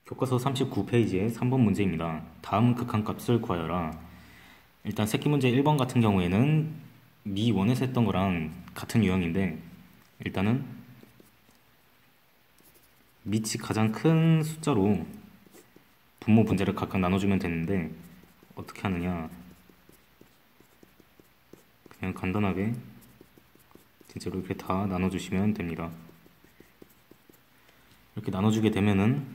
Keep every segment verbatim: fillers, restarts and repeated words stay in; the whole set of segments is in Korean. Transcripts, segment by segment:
교과서 삼십구 페이지의 삼 번 문제입니다. 다음 극한값을 구하여라. 일단 새끼 문제 일 번 같은 경우에는 미 원에서 했던 거랑 같은 유형인데, 일단은 밑이 가장 큰 숫자로 분모 분자를 각각 나눠주면 되는데, 어떻게 하느냐, 그냥 간단하게 진짜로 이렇게 다 나눠주시면 됩니다. 이렇게 나눠주게 되면은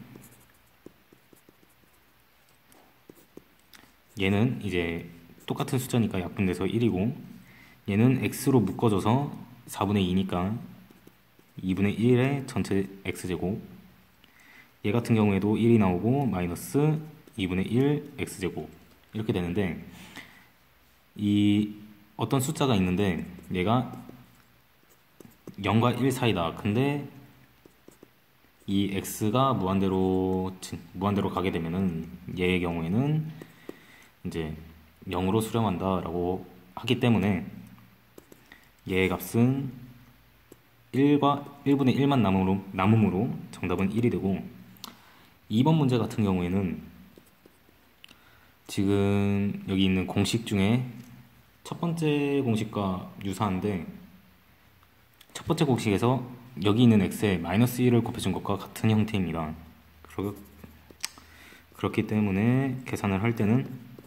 얘는 이제 똑같은 숫자니까 약분돼서 일이고, 얘는 x로 묶어줘서 사분의 이니까 이분의 일의 전체 x제곱, 얘 같은 경우에도 일이 나오고 마이너스 이분의 일 x제곱 이렇게 되는데, 이 어떤 숫자가 있는데 얘가 영과 일 사이다. 근데 이 x가 무한대로 무한대로 가게 되면은 얘의 경우에는 이제 영으로 수렴한다 라고 하기 때문에 얘의 값은 일과 일분의 일만 남음으로, 남음으로 정답은 일이 되고, 이 번 문제 같은 경우에는 지금 여기 있는 공식 중에 첫 번째 공식과 유사한데, 첫 번째 공식에서 여기 있는 x에 마이너스 일을 곱해준 것과 같은 형태입니다. 그러, 그렇기 때문에 계산을 할 때는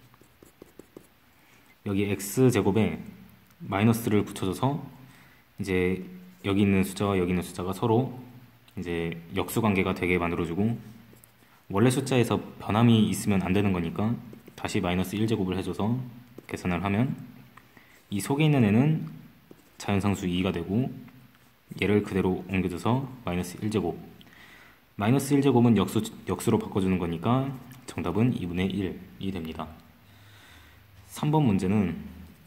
여기 x제곱에 마이너스를 붙여줘서 이제 여기 있는 숫자와 여기 있는 숫자가 서로 이제 역수관계가 되게 만들어주고, 원래 숫자에서 변함이 있으면 안 되는 거니까 다시 마이너스 일 제곱을 해줘서 계산을 하면 이 속에 있는 애는 자연상수 이가 되고, 얘를 그대로 옮겨줘서 마이너스 일 제곱, 마이너스 일 제곱은 역수, 역수로 바꿔주는 거니까 정답은 이분의 일이 됩니다. 삼 번 문제는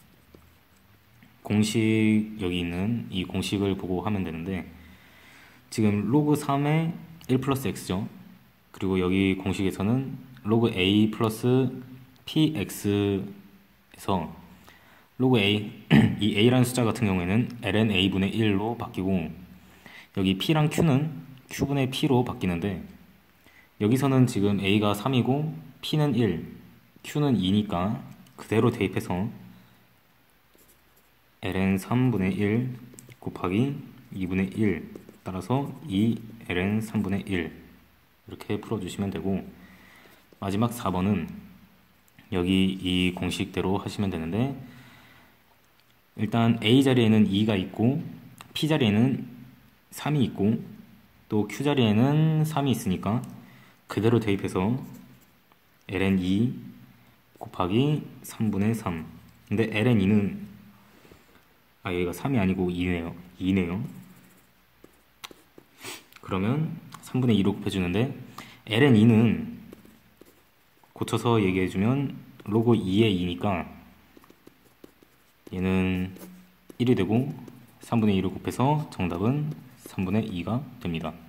공식, 여기 있는 이 공식을 보고 하면 되는데, 지금 로그 삼에 일 플러스 x죠. 그리고 여기 공식에서는 로그 a 플러스 px에서 로그 a, 이 a라는 숫자 같은 경우에는 ln a분의 일로 바뀌고, 여기 p랑 q는 q분의 p로 바뀌는데, 여기서는 지금 a가 삼이고 p는 일, q는 이니까 그대로 대입해서 ln 삼분의 일 곱하기 이분의 일, 따라서 이 ln 삼분의 일 이렇게 풀어주시면 되고, 마지막 사 번은 여기 이 공식대로 하시면 되는데, 일단 a 자리에는 이가 있고 p 자리에는 삼이 있고 또 q 자리에는 삼이 있으니까 그대로 대입해서 ln 이 곱하기 삼분의 삼, 근데 ln 이는 아 얘가 삼이 아니고 이네요. 이네요. 그러면 삼분의 이로 곱해주는데, ln 이는 고쳐서 얘기해주면 로그 이의 이니까 얘는 일이 되고 삼분의 이를 곱해서 정답은 삼분의 이가 됩니다.